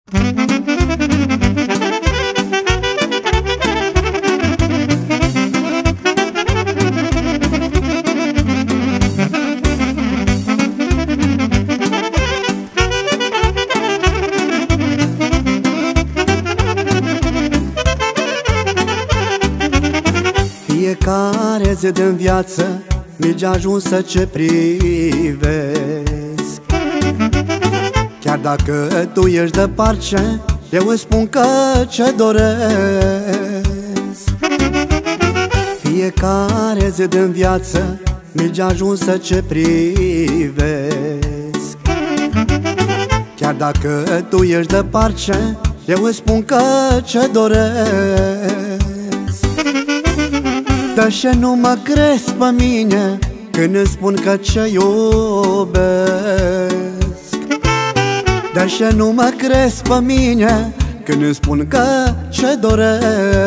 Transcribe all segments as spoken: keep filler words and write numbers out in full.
Fiecare zi din viață merge ajunsă ce privesc. Chiar dacă tu ești departe, eu îți spun că ce doresc. Fiecare zi din viață merge ajunsă ce privesc. Chiar dacă tu ești departe, eu îți spun că ce doresc. Dar ce nu mă crezi pe mine când îți spun că ce iubesc. Dar ce nu mă crezi pe mine când îți spun că ce doresc.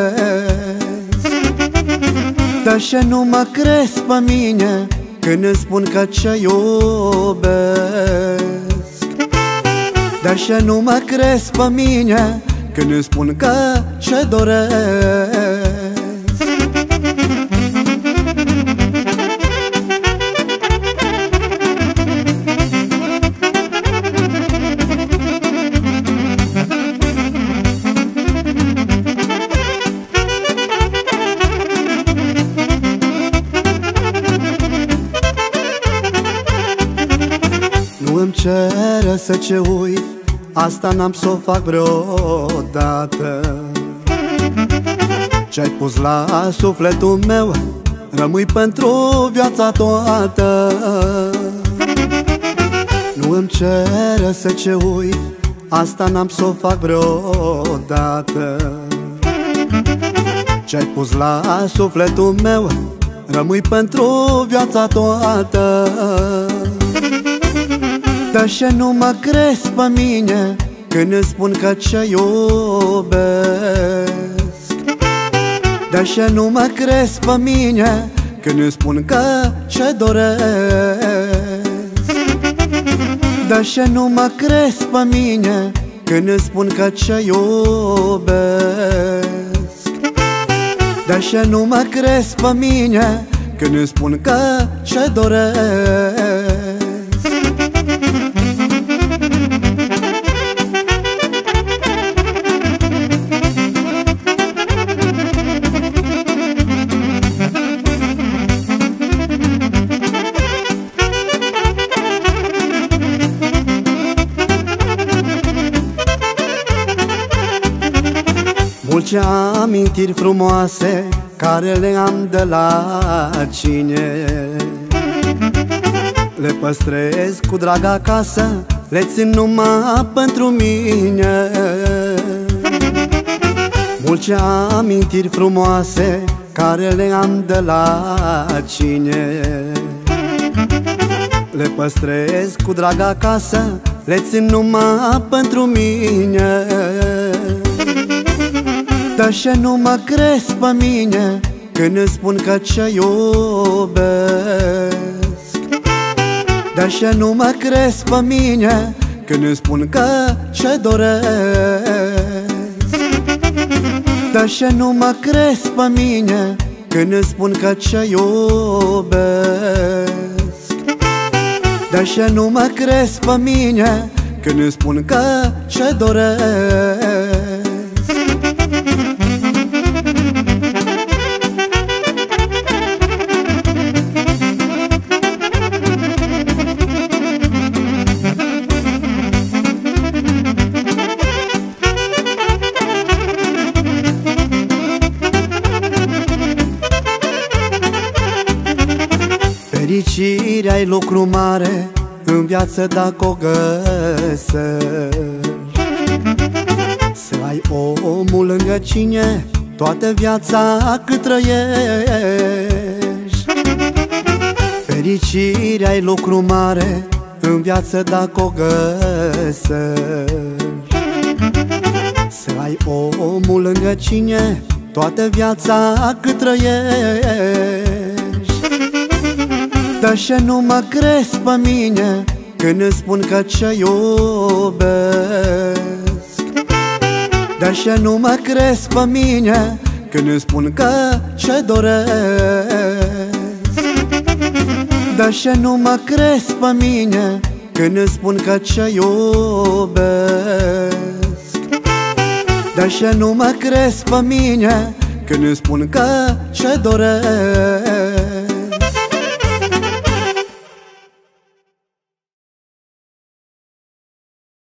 Dar ce nu mă crezi pe mine când îți spun că ce iubesc. Dar ce nu mă crezi pe mine când îți spun că ce doresc. Nu îmi cere să ce uit, asta n-am s-o fac vreodată. Ce-ai pus la sufletul meu rămâi pentru viața toată. Nu îmi cere să ce uit, asta n-am s-o fac vreodată. Ce-ai pus la sufletul meu rămâi pentru viața toată. Dar ce nu mă crezi pe mine când îți spun că ce iubesc. Dar ce nu mă crezi pe mine când îți spun că ce doresc. Dar ce nu mă crezi pe mine când îți spun că ce iubesc. Dar ce nu mă crezi pe mine când îți spun că ce doresc. Multe amintiri frumoase care le am de la cine, le păstrez cu drag acasă, le țin numai pentru mine. Multe amintiri frumoase care le am de la cine, le păstrez cu drag acasă, le țin numai pentru mine. Dar ce nu mă crezi pe mine când îți spun că ce iubesc. Dar ce nu mă crezi pe mine când îți spun că ce doresc. Dar ce nu mă crezi pe mine când îți spun că ce iubesc. Dar ce nu mă crezi pe mine când îți spun că ce doresc. Fericirea-i lucru mare în viață dacă o găsești. Să ai omul lângă cine toată viața cât trăiești. Fericirea-i lucru mare în viață dacă o găsești. Să ai omul lângă cine toată viața cât trăiești. Dar ce nu mă crezi pe mine când îți spun că ce iubesc. ce nu mă crezi pe mine când îmi spun că ce doresc? De ce nu mă crezi pe mine când îmi spun că ce iubesc? De ce nu mă crezi pe mine când îmi spun că ce doresc?